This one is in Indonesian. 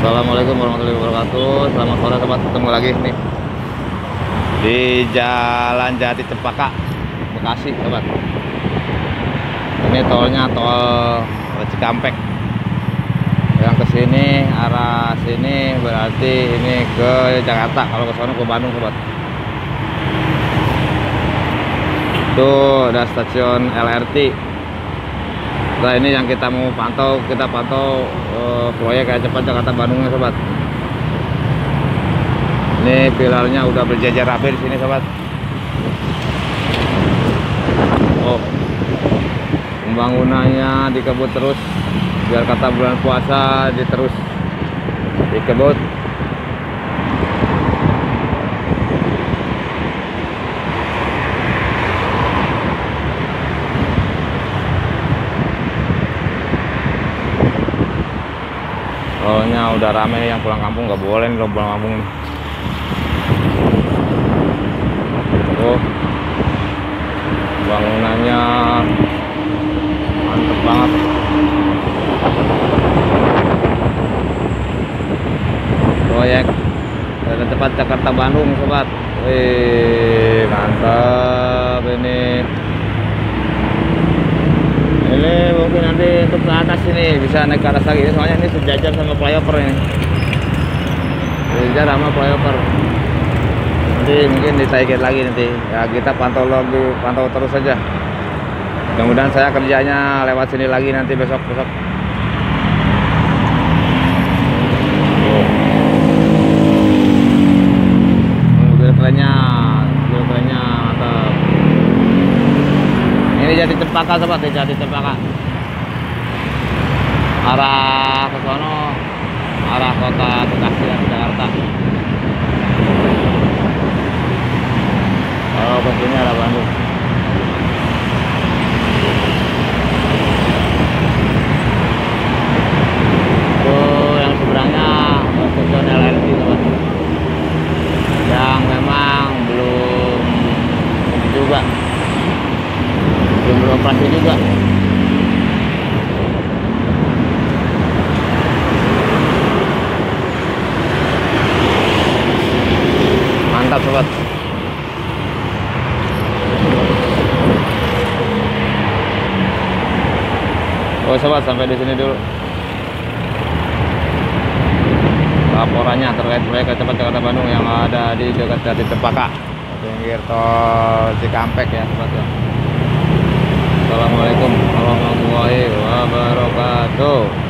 Assalamualaikum warahmatullahi wabarakatuh. Selamat sore sobat, ketemu lagi nih di Jalan Jati Cempaka, Bekasi sobat. Ini tolnya tol Cikampek. Yang ke sini arah sini berarti ini ke Jakarta, kalau ke sana ke Bandung sobat. Tuh ada stasiun LRT. Nah ini yang kita mau pantau, kita pantau proyek kayak cepat Jakarta Bandungnya sobat. Ini pilarnya udah berjajar rapi di sini sobat. Oh, pembangunannya dikebut terus biar kata bulan puasa diterus dikebut. Soalnya udah rame, yang pulang kampung nggak boleh nih, pulang kampung nih. Oh, bangunannya mantep banget. Proyek kereta cepat Jakarta Bandung sobat. Wih, mantap ini. Ini mungkin nanti untuk ke atas ini bisa naik ke atas lagi, soalnya ini sejajar sama flyover ini. Sejajar sama flyover. Nanti mungkin ditaikin lagi nanti. Ya kita pantau terus saja. Mudah-mudahan saya kerjanya lewat sini lagi nanti besok. Mobil kerennya mantap. Ini Jati Cempaka sobat, di Jati Cempaka. Arah ke sono, arah kota Bekasi dan Jakarta. Kalau ke sini arah Bandung. Tuh yang seberangnya stasiun LRT sobat. Yang memang belum juga. Belum operasi juga. Mantap sobat. Oh sobat, sampai di sini dulu laporannya terkait proyek kereta cepat Jakarta Bandung yang ada di dekat Jati Cempaka, pinggir tol Cikampek ya sobat ya. Assalamualaikum warahmatullahi wabarakatuh.